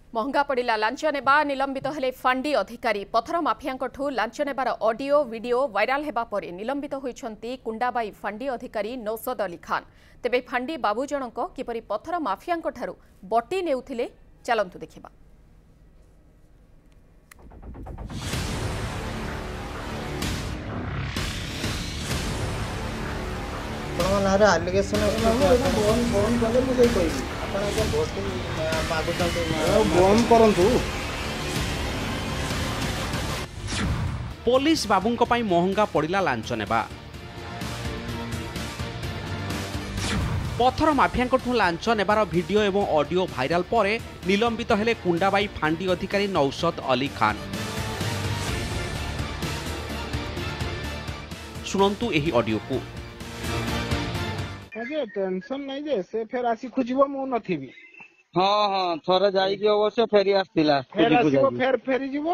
महंगा पड़ा लांच नेबा निलंबित हेले फांडी अधिकारी पथर माफियां लांच नेबार ऑडियो वीडियो वायरल हेबा परे निलंबित होइछंती कुंडाबाई फांडी अधिकारी नौसद अली खान। तेबे फांडी बाबू जनक किपरि पथर माफियां ठारू बटी नेउथिले चलंतु देखिबा। पुलिस बाबूंको पाई महंगा पड़िला लांच नेबा पथर माफियां लांच नेबार वीडियो एवं ऑडियो वायरल परे निलंबित हेले कुंडाबाई फांडी अधिकारी नौसद अली खान। शुणंतु एही ऑडियो को। टेंशन नहीं जे से फेर आसी खुजिबो मु नथिबी। हाँ हाँ थोड़े जाइए अवश्य फेरी आसतिला फेर आसीबो फेर फेरी जीवो।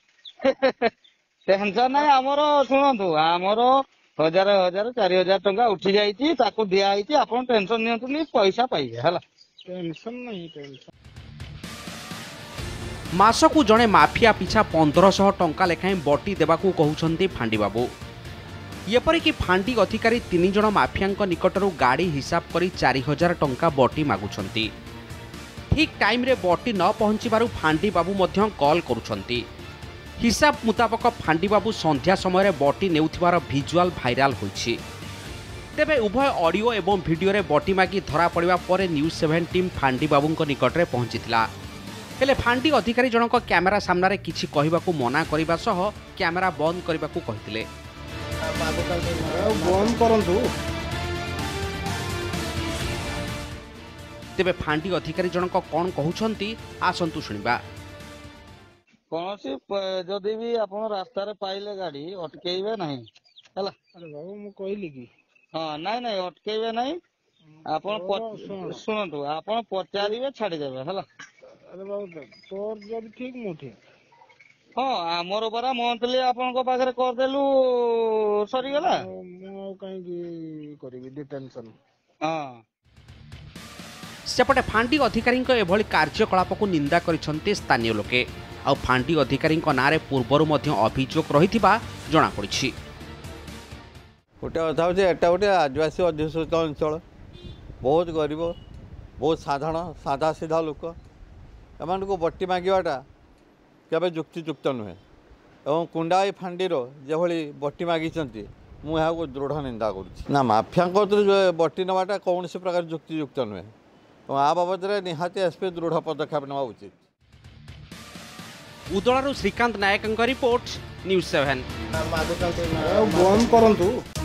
टेंशन नहीं हमरो सुनंतु हमरो 1000 टंका उठी जाइछि ताकू दिया आइछि आपण टेंशन नियंतु पैसा पाइबे हला। टेंशन नहीं टेंशन मासकू जणे माफिया पिछा 1500 टंका लेखाएं बटी देबाकू कहउछंती फांडी बाबू। एपरिक फांडी अधिकारी 3 जण माफिया निकटरू गाड़ी हिसाब करी 4000 टंका बटी मागुछंती। ठीक टाइम रे बटी न पहुंचीबारु फांडी बाबू मध्य कॉल करुछंती। हिसाब मुताबक फांडी बाबू संध्या समय बटी नेउथिबार भिजुआल भाइराल होइछि। तेबे उभय ऑडियो एवं वीडियो रे बटी मागी धरा पड़िबा परे न्यूज 7 टीम फांडी बाबूंको निकटरे पहुंचीथिला। हेले फांडी अधिकारी जनक कैमेरा सामने किछि कहिबाकू मना करिबा सह कैमेरा बंद करिबाकू कहिथिले। बंद करंतु। तेबे फांडी अधिकारी जनक कोन कहउछंती आसंतु सुनिबा। कौन सी जदि भी आपण रास्ता रे पाइले गाड़ी अटकेइबे नहीं हला। अरे बाबू मु कहली की हां नहीं अटकेइबे नहीं आपण सुनंतु आपण पचारिबे छाडी देबे हला। अरे बाबू तोर जब ठीक मु ठीक। हाँ आमर परा मंथली आपण को पाखरे कर देलु सरी गला मु काई करिबी डिटेंशन। हां सेपटे फांडी अधिकारी एभली कार्यकलाप को निंदा करिसंते स्थानीय लोके। आ फांडी अधिकारी नारे पूर्वर अभियोग रही जना पड़ी। गोटे कथा हूँ एटा गोटे आदिवासी अध्युषित अंचल बहुत गरीब बहुत साधारण साधा सीधा लोक एम को बटी मागवाटा केवे जुक्तियुक्त नुहे और कुंडाई फांडीर जो बटी मागिंट मुझे दृढ़ निंदा करुँच माफिया बटी नवाटा कौन सी प्रकार जुक्तियुक्त नुहे और आ बाबद निहाती एसपी दृढ़ पदक्षेप नेवा उचित। उदलारू श्रीकांत नायक रिपोर्ट न्यूज 7। बंद करंतु।